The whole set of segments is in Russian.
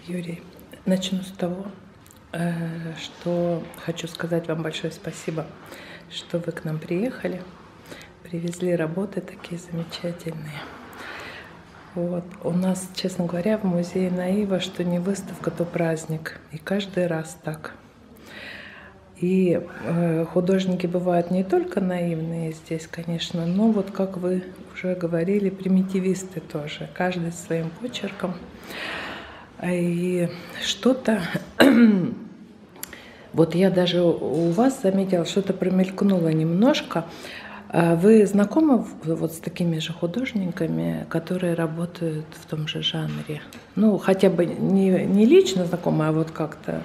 Юрий, начну с того, что хочу сказать вам большое спасибо, что вы к нам приехали, привезли работы такие замечательные. Вот. У нас, честно говоря, в музее Наива, что не выставка, то праздник. И каждый раз так. И художники бывают не только наивные здесь, конечно, но вот, как вы уже говорили, примитивисты тоже. Каждый своим почерком. И что-то... Вот я даже у вас заметила, что-то промелькнуло немножко. Вы знакомы вот с такими же художниками, которые работают в том же жанре? Ну, хотя бы не лично знакомы, а вот как-то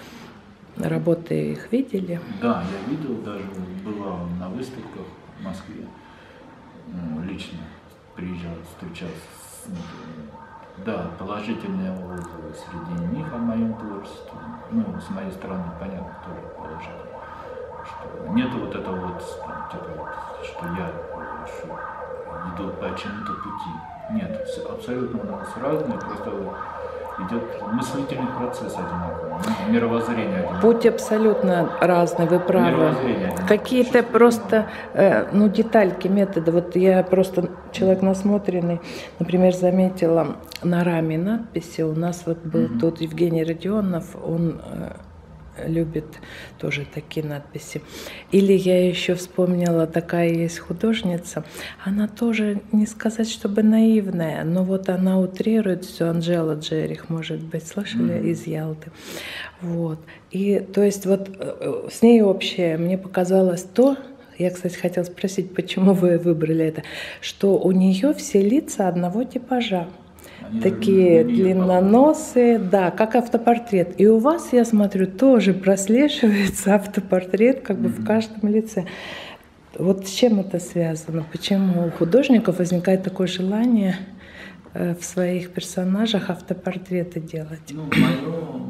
работы их видели? Да, я видел, даже бывал на выставках в Москве. Лично приезжал, встречался с ними. Да, положительные отзывы среди них о моем творчестве. Ну, с моей стороны, понятно, тоже положительно. Что нету вот этого вот, типа, что я иду по чему-то пути. Нет, абсолютно у нас разные, просто идет мыслительный процесс одинаковый, мировоззрение одинаковое. Путь абсолютно разный, вы правы. Какие-то просто, ну, детальки, методы. Вот я просто человек насмотренный, например, заметила на раме надписи. У нас вот был тут Евгений Родионов, он любит тоже такие надписи. Или я еще вспомнила, такая есть художница, она тоже, не сказать, чтобы наивная, но вот она утрирует все. Анжела Джерих, может быть, слышали, из Ялты. Вот. И то есть вот с ней общее, мне показалось то, я, кстати, хотела спросить, почему вы выбрали это, что у нее все лица одного типажа. Такие длинноносые, да, как автопортрет. И у вас, я смотрю, тоже прослеживается автопортрет как бы в каждом лице. Вот с чем это связано? Почему у художников возникает такое желание в своих персонажах автопортреты делать? Ну, мое,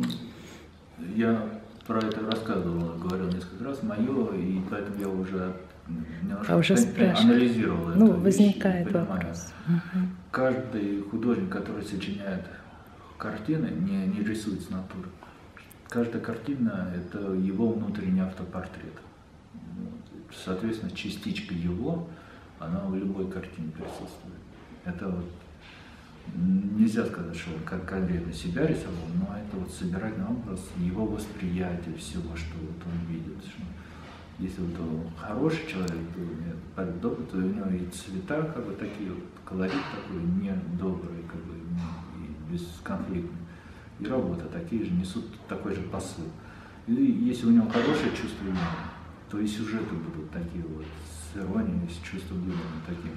я про это рассказывал, говорил несколько раз, мое, и поэтому я уже немножко анализировал это. Ну, возникает вопрос. Каждый художник, который сочиняет картины, не рисует с натуры. Каждая картина – это его внутренний автопортрет. Соответственно, частичка его, она в любой картине присутствует. Это вот, нельзя сказать, что он конкретно себя рисовал, но это вот собирательный образ его восприятия всего, что вот он видит. Если вот он хороший человек, то добрый, то у него и цвета как бы такие, вот, колорит такой недобрый, как бы, и бесконфликтный. И работы такие же, несут такой же посыл. И если у него хорошее чувство юмора, то и сюжеты будут такие вот, с иронией, с чувством юмора, таким,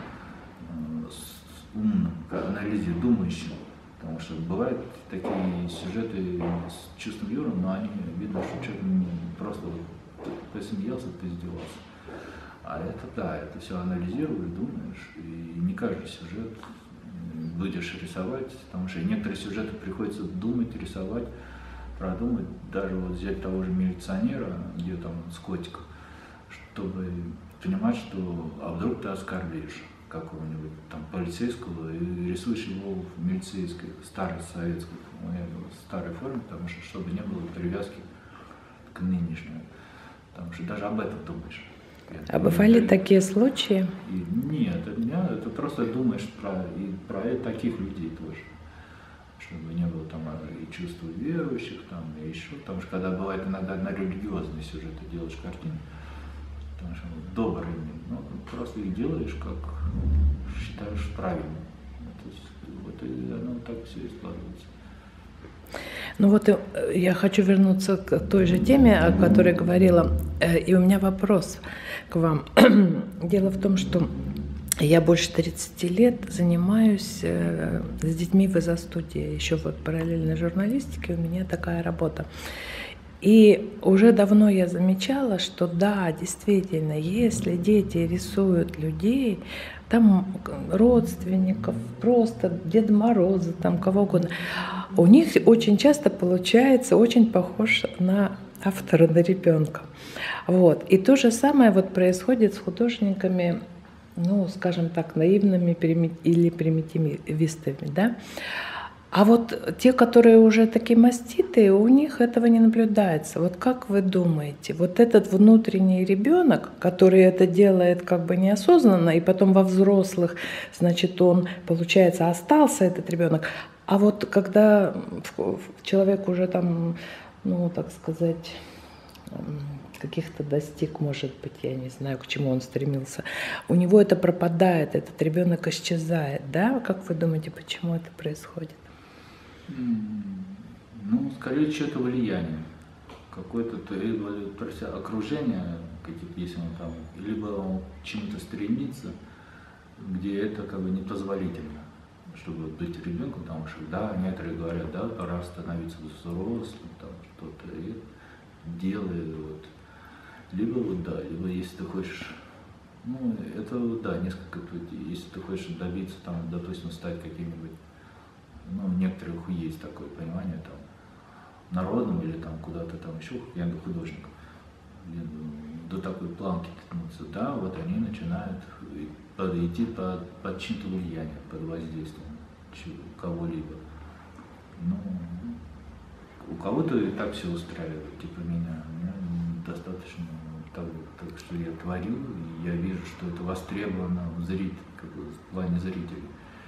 с умным, анализе, думающим. Потому что бывают такие сюжеты с чувством юмора, но они видно, что человек просто вот посмеялся, поиздевался. А это да, это все анализируешь, думаешь, и не каждый сюжет будешь рисовать, потому что некоторые сюжеты приходится думать, рисовать, продумать, даже вот взять того же милиционера, где там с котиком, чтобы понимать, что а вдруг ты оскорбишь какого-нибудь там полицейского и рисуешь его в милицейской, старой советской, старой форме, потому что чтобы не было привязки к нынешнему. Потому что даже об этом думаешь. А бывали такие случаи? Нет, это просто думаешь про таких людей тоже. Чтобы не было там и чувства верующих, там, и еще. Потому что когда бывает иногда на религиозные сюжеты делаешь картины, потому что добрые, ну, просто их делаешь, как считаешь правильным. Вот и оно так все и складывается. Ну вот я хочу вернуться к той же теме, о которой говорила, и у меня вопрос к вам. Дело в том, что я больше 30 лет занимаюсь с детьми в изо-студии, еще вот параллельной журналистике у меня такая работа. И уже давно я замечала, что да, действительно, если дети рисуют людей, там родственников, просто Деда Мороза, там кого угодно, у них очень часто получается очень похож на автора, на ребенка. Вот. И то же самое вот происходит с художниками, ну, скажем так, наивными или примитивистами, да. А вот те, которые уже такие маститые, у них этого не наблюдается. Вот как вы думаете, вот этот внутренний ребенок, который это делает как бы неосознанно, и потом во взрослых, значит, он, получается, остался этот ребенок, а вот когда человек уже там, ну, так сказать, каких-то достиг, может быть, я не знаю, к чему он стремился, у него это пропадает, этот ребенок исчезает, да? Как вы думаете, почему это происходит? Ну, скорее, что-то влияние. Какое-то окружение, если он там, либо он к чему-то стремится, где это как бы непозволительно, чтобы быть ребенком, потому что, да, некоторые говорят, да, пора становиться взрослым, там что-то и делай, вот. Либо вот, да, либо если ты хочешь, ну, это, да, несколько путей. Если ты хочешь добиться, там, допустим, стать каким-нибудь, ну, у некоторых есть такое понимание, там, народным или там куда-то там еще, я говорю, художником, до такой планки ткнуться, да, вот они начинают идти под чьим-то влиянием, под воздействием кого-либо. Ну, у кого-то и так все устраивает, типа меня достаточно того, так что я творю, и я вижу, что это востребовано в зрителе, как бы, в плане зрителей.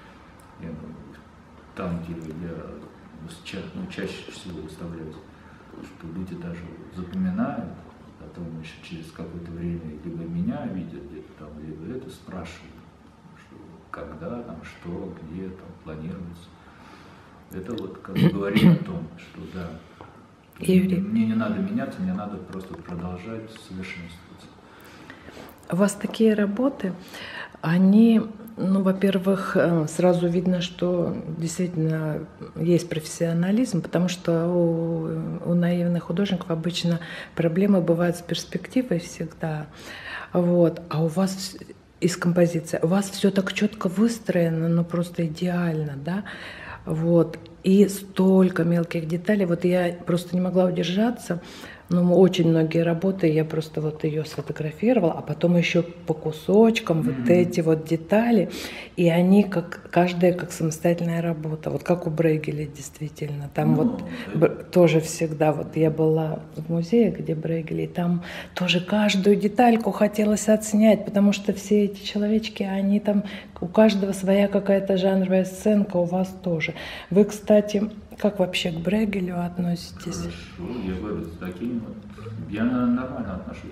Там, где я чаще всего выставляюсь, что люди даже запоминают, потом еще через какое-то время либо меня видят где-то там, либо это спрашивают, что когда, там, что, где, там, планируется. Это вот как бы говорит о том, что да, мне не надо меняться, мне надо просто продолжать совершенствоваться. У вас такие работы, они, ну, во-первых, сразу видно, что действительно есть профессионализм, потому что у наивных художников обычно проблемы бывают с перспективой всегда. Вот. А у вас из композиции, у вас все так четко выстроено, ну просто идеально, да? Вот. И столько мелких деталей. Вот я просто не могла удержаться. Ну, очень многие работы, я просто вот ее сфотографировала, а потом еще по кусочкам вот эти вот детали, и они как каждая как самостоятельная работа, вот как у Брейгеля действительно. Там вот тоже всегда, вот я была в музее, где Брейгель, и там тоже каждую детальку хотелось отснять, потому что все эти человечки, они там, у каждого своя какая-то жанровая сценка, у вас тоже. Вы, кстати, как вообще к Брейгелю относитесь? Хорошо, я говорю, с такими вот. Я нормально отношусь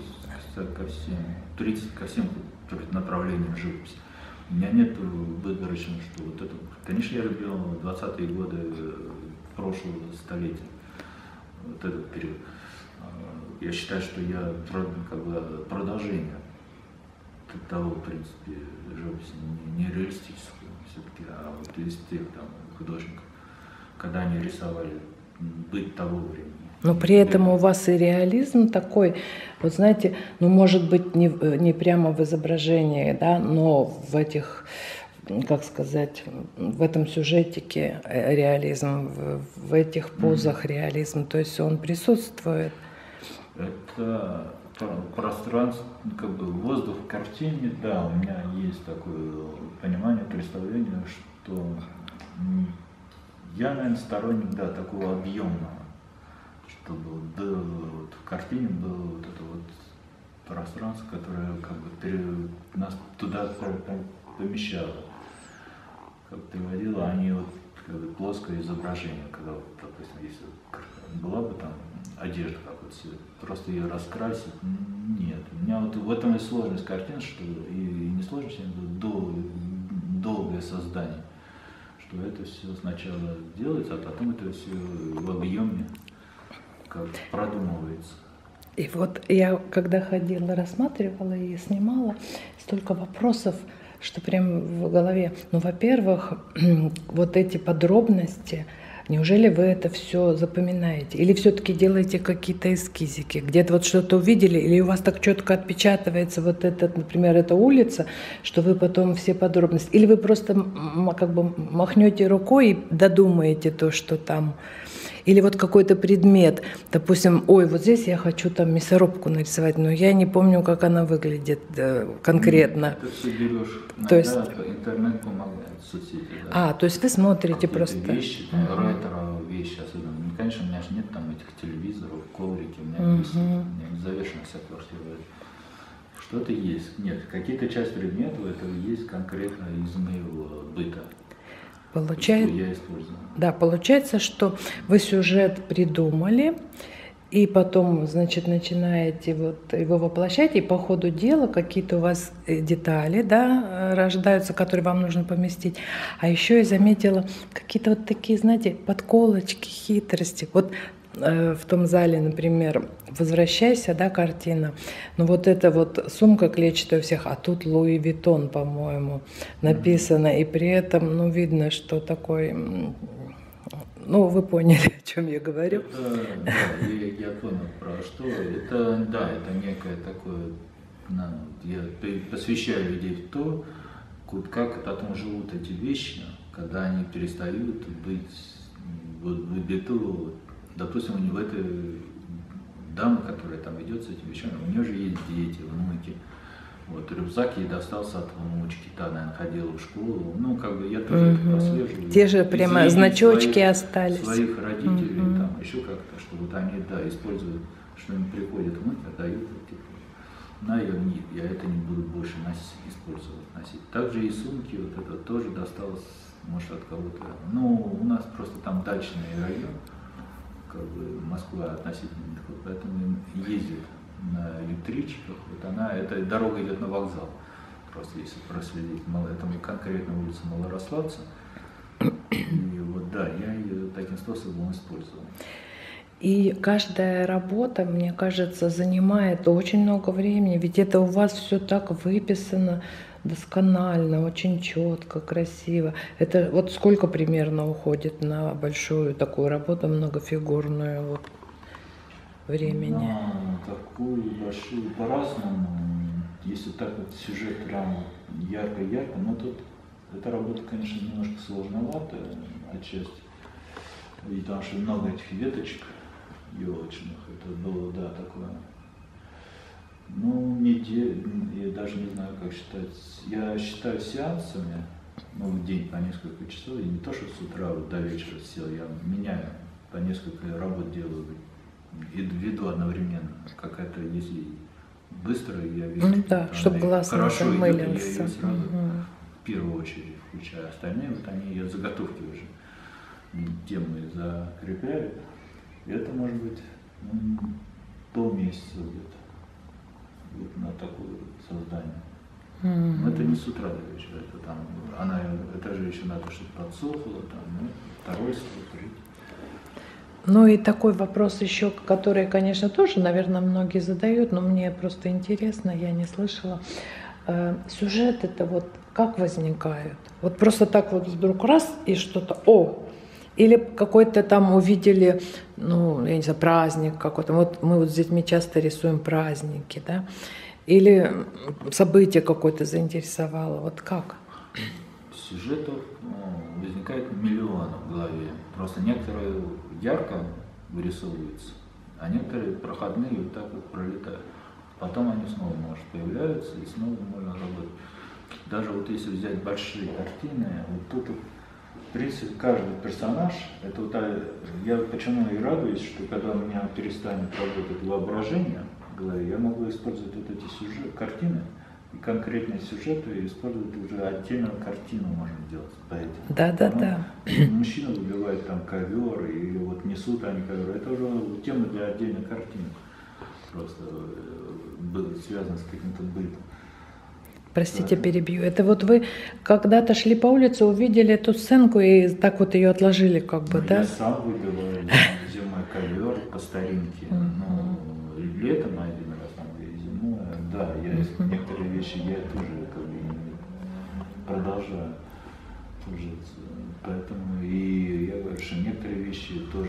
ко всем направлениям живописи. У меня нет выборочного, что вот это. Конечно, я любил 20-е годы прошлого столетия, вот этот период. Я считаю, что я как бы продолжение того, в принципе, живописи, не реалистического все-таки, а вот из тех там художников, когда они рисовали быть того времени. Но при этом у вас и реализм такой, вот знаете, ну, может быть, не прямо в изображении, да, но в этих, как сказать, в этом сюжетике реализм, в этих позах реализм, то есть он присутствует. Это пространство, как бы воздух в картине, да, у меня есть такое понимание, представление, что я, наверное, сторонник, да, такого объемного, чтобы вот в картине было вот это вот пространство, которое как бы нас туда помещало, как приводило, а не вот как бы плоское изображение, когда, вот, допустим, если была бы там одежда какой-то, просто ее раскрасить, нет. У меня вот в этом и сложность картин, что и не сложность, а долгое создание. Что это все сначала делается, а потом это все в объеме как продумывается. И вот я, когда ходила, рассматривала и снимала, столько вопросов, что прям в голове. Ну, во-первых, вот эти подробности, неужели вы это все запоминаете? Или все-таки делаете какие-то эскизики? Где-то вот что-то увидели, или у вас так четко отпечатывается вот этот, например, эта улица, что вы потом все подробности? Или вы просто как бы махнете рукой и додумаете то, что там? Или вот какой-то предмет, допустим, ой, вот здесь я хочу там мясорубку нарисовать, но я не помню, как она выглядит конкретно. Это все берешь, То есть... интернет помогает, соцсети. Да. То есть вы смотрите просто... вещи, ретро-вещи особенно. Ну, конечно, у меня же нет там этих телевизоров, коврики, у меня висит, у меня не завешена вся квартира. Что-то есть. Нет, какие-то части предметов этого есть конкретно из моего быта. Я использую. Да, получается, что вы сюжет придумали, и потом, значит, начинаете вот его воплощать, и по ходу дела какие-то у вас детали, да, рождаются, которые вам нужно поместить. А еще я заметила какие-то вот такие, знаете, подколочки, хитрости. Вот в том зале, например, «Возвращайся», да, картина, но вот эта вот сумка клетчатая у всех, а тут Луи Виттон, по-моему, написано, и при этом, ну, видно, что такой, ну, вы поняли, о чем я говорю. Да, я понял, про что. Это, да, это некое такое, я посвящаю людей в то, как потом живут эти вещи, когда они перестают быть в быту. Допустим, у него этой дамы, которая там ведет с этими вещами, у нее же есть дети, внуки. Вот, рюкзак ей достался от внучки, та, наверное, ходила в школу. Ну, как бы я тоже это прослеживаю. Те же прямо значочки остались. Своих родителей, там, еще как-то, что вот они, да, используют, что им приходят внуки, отдают, типа, я это не буду больше носить. Также и сумки, вот это тоже досталось, может, от кого-то. Ну, у нас просто там дачный район. Как бы Москва относительно, поэтому ездит на электричках. Вот эта дорога идет на вокзал. Просто если проследить, это конкретно улица Малорославца. И вот да, я ее таким способом использовал. И каждая работа, мне кажется, занимает очень много времени, ведь это у вас все так выписано досконально, очень четко, красиво. Это вот сколько примерно уходит на большую такую работу, многофигурную вот, времени? На такую большую по-разному. Если так вот сюжет прям ярко-ярко, но тут эта работа, конечно, немножко сложноватая отчасти. И потому что много этих веточек елочных, это было, да, такое. Ну, я даже не знаю, как считать. Я считаю сеансами, ну, в день по несколько часов, и не то, что с утра вот до вечера сел, я меняю, по несколько работ делаю, и веду одновременно. Какая-то, если быстрая, я вижу, ну, да, чтобы глаз не замылился. Я ее сразу в первую очередь включаю. Остальные, вот они ее заготовки уже, тему закрепляют. И это может быть полмесяца где-то. Вот на такое создание. Но это не с утра до вечера, это там, это же еще надо, чтобы подсохло, там, второй слой, третий. Ну и такой вопрос еще, который, конечно, тоже, наверное, многие задают, но мне просто интересно, я не слышала. Сюжет это вот как возникает? Вот просто так вот вдруг раз и что-то, или какой-то там увидели, ну, я не знаю, праздник какой-то. Вот мы вот с детьми часто рисуем праздники, да? Или событие какое-то заинтересовало. Вот как? Сюжетов возникает миллион в голове. Просто некоторые ярко вырисовываются, а некоторые проходные вот так вот пролетают. Потом они снова, может, появляются, и снова можно работать. Даже вот если взять большие картины, вот тут в принципе, каждый персонаж, это вот, я почему и радуюсь, что когда у меня перестанет работать воображение в голове, я могу использовать вот эти картины, и конкретные сюжеты, и использовать уже отдельную картину можно делать по этим. Да. Мужчина выбивает там ковер, или вот несут они ковер, это уже тема для отдельной картины, просто связано с каким-то бытом. Простите, перебью. Это вот вы когда-то шли по улице, увидели эту сценку и так вот ее отложили, как бы, да? Я сам выбиваю зимой ковер по старинке. Ну, летом один раз, там, и зимой. Да, некоторые вещи я тоже как бы продолжаю. Тоже, поэтому и я говорю, что некоторые вещи тоже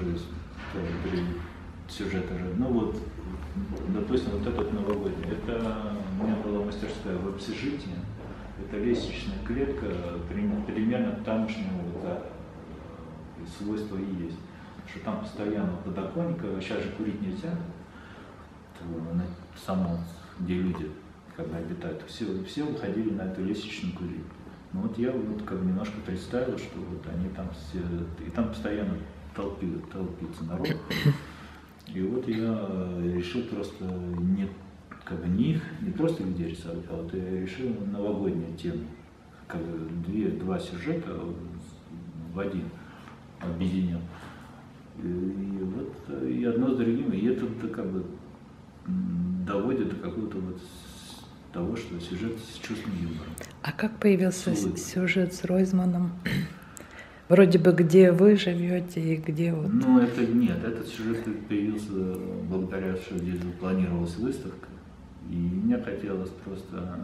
сюжеты. Ну вот, допустим, вот этот новогодний, это у меня была мастерская в общежитии, это лестничная клетка примерно тамошнего свойства и есть. что там постоянно подоконник, сейчас же курить нельзя, на самом, где люди как бы обитают, все выходили на эту лестничную курить. Ну вот я вот как бы немножко представил, что вот они там все, и там постоянно толпится народ. И вот я решил просто как бы не их, не просто людей рисовать, а вот я решил новогоднюю тему. Как бы два сюжета в один объединил. И вот и одно с другим, и это как бы доводит до какого-то вот того, что сюжет с чувством юмора. А как появился сюжет с Ройзманом? Вроде бы где вы живете и где вот. Ну это нет, этот сюжет появился благодаря, что здесь планировалась выставка, и мне хотелось просто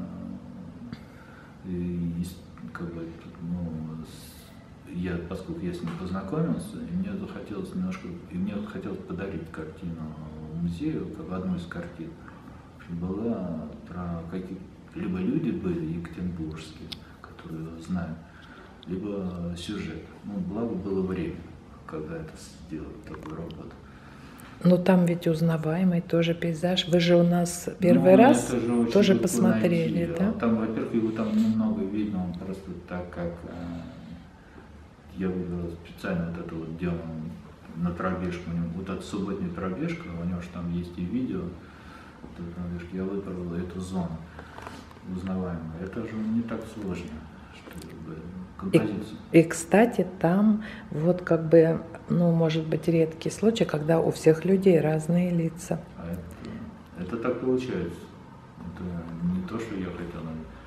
как бы, поскольку я с ним познакомился, и мне захотелось немножко, и мне хотелось подарить картину музею, как одну из картин, была про либо люди были екатеринбургские, которые знают, либо сюжет. Ну, благо было время, когда это сделать, такую работу. Ну там ведь узнаваемый тоже пейзаж. Вы же у нас первый раз тоже посмотрели, найти. Да? Там, во-первых, его там немного видно, он просто так как я выбрал специально вот это вот дело на пробежку, вот эта субботняя пробежка, у него же там есть и видео, я выбрал эту зону узнаваемую. Это же не так сложно, чтобы композицию. И кстати, там вот как бы, ну, может быть, редкий случай, когда у всех людей разные лица. А это так получается. Это не то, что я хотел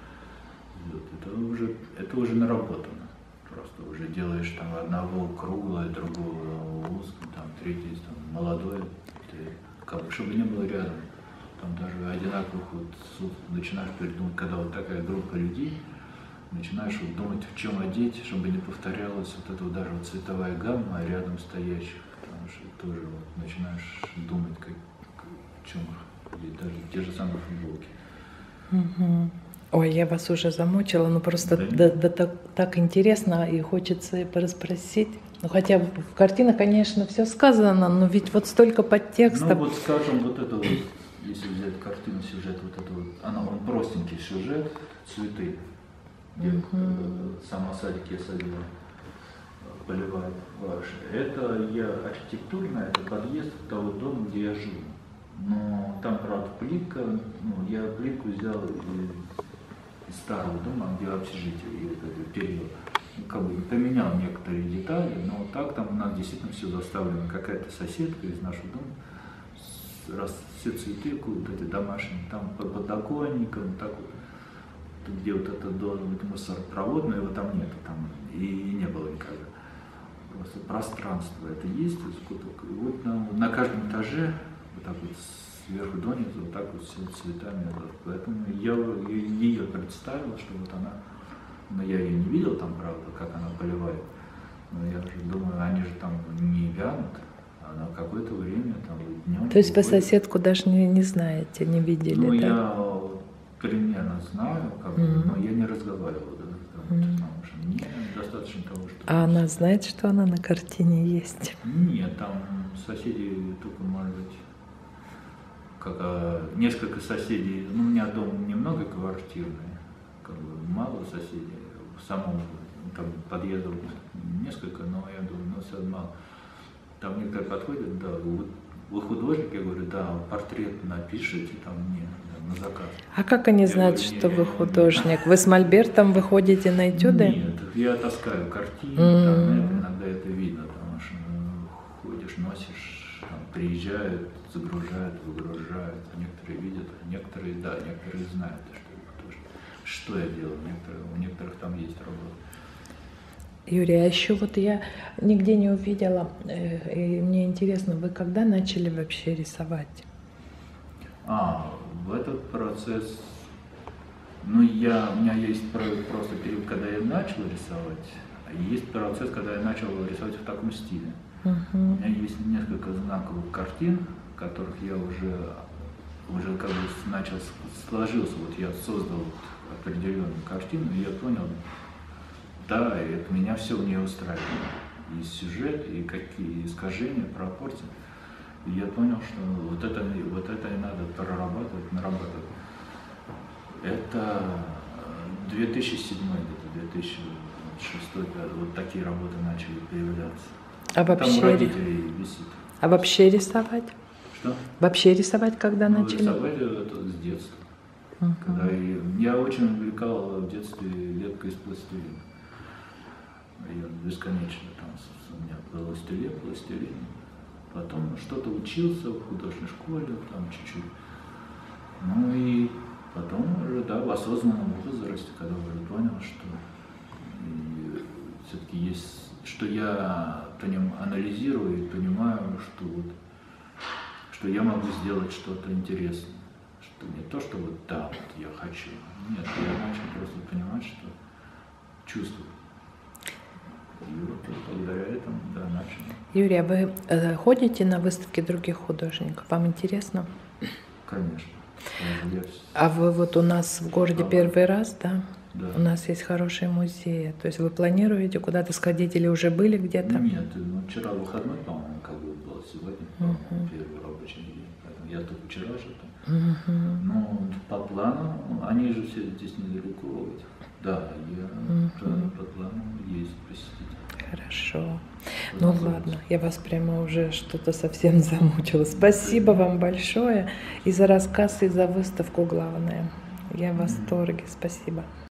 сделать. Это уже наработано. Просто уже делаешь там одного круглое, другого узкого, там третий там молодой, как бы, чтобы не было рядом. Там даже одинаковых вот начинаешь придумать, когда вот такая группа людей, начинаешь вот думать, в чем одеть, чтобы не повторялась вот эта вот даже вот цветовая гамма рядом стоящих, потому что тоже вот начинаешь думать, в чем одеть, даже те же самые футболки. Угу. Ой, я вас уже замучила, но просто так интересно и хочется и порасспросить. Ну, хотя в картинах, конечно, все сказано, но ведь вот столько подтекстов. Ну, вот скажем, вот это вот, если взять картину, сюжет, вот это вот, он простенький сюжет, цветы, где сама садик я садила, поливаю ваши. Это архитектурно, это подъезд того дома, где я жил. Но там, правда, плитка, я плитку взял из старого дома, где общежитие, и этот период. Как бы поменял некоторые детали, но так там у нас действительно все заставлено. Какая-то соседка из нашего дома, раз все цветы вот эти домашние, там под подоконником, так вот, где вот это должен быть мусоропровод, но его там нет, там и не было никогда. Просто пространство это есть, вот на каждом этаже вот так вот сверху донизу, вот так вот все цветами. Поэтому я ее представил, что вот она, но я ее не видел там, правда, как она поливает. Но я же думаю, они же там не вянут, а на какое-то время там днем. То есть вы соседку даже не знаете, не видели, ну, да? Я примерно знаю, но я не разговаривал, да, потому что мне достаточно того, что... А она знает, что она на картине есть? Нет, там соседи только, может быть, несколько соседей, у меня дом немного квартирный, как бы мало соседей, в самом там подъездов несколько, но я думаю, все мало. Там некоторые подходят, да, вы художник, я говорю, да, портрет напишите там мне на заказ. А как они знают, что вы художник? Вы с мольбертом выходите на этюды? Нет, я таскаю картины, там, иногда это видно, потому что ходишь, носишь, там, приезжают, загружают, выгружают, некоторые видят, некоторые, да, некоторые знают, что я делаю, у некоторых там есть работа. Юрий, а еще вот я нигде не увидела, и мне интересно, вы когда начали вообще рисовать? В этот процесс, у меня есть просто период, когда я начал рисовать, и есть процесс, когда я начал рисовать в таком стиле. У меня есть несколько знаковых картин, которых я уже как бы начал сложился, вот я создал определенную картину, и я понял, да, это меня все в ней устраивает. и сюжет, и какие искажения, пропорции. И я понял, что вот это и надо прорабатывать, нарабатывать. Это 2007, где-то 2006, вот такие работы начали появляться. А вообще, там родителей висит. А вообще рисовать? Что? Вообще рисовать когда начали? Рисовать это с детства. Когда я очень увлекал в детстве лепкой из пластилина. Я бесконечно там у меня пластилин. Потом что-то учился в художественной школе, там чуть-чуть. Ну и потом уже, да, в осознанном возрасте, когда уже понял, что все-таки есть, что я анализирую и понимаю, что вот, что я могу сделать что-то интересное. Что не то, что вот да, вот я хочу. Нет, я начал просто понимать, что чувствую. И вот благодаря этому, да, начал. Юрий, а вы ходите на выставки других художников? Вам интересно? Конечно. А вы вот у нас в городе первый раз, да? Да. У нас есть хорошие музеи. То есть вы планируете куда-то сходить или уже были где-то? Нет, ну, вчера выходной, по-моему, как бы был, сегодня, по-моему, первый рабочий день. Поэтому я только вчера же там. Но по плану, они же все здесь недалеко. Да, я по плану есть посетить. Хорошо. Ну ладно, я вас прямо уже что-то совсем замучила. Спасибо вам большое и за рассказ, и за выставку, главное. Я в восторге. Спасибо.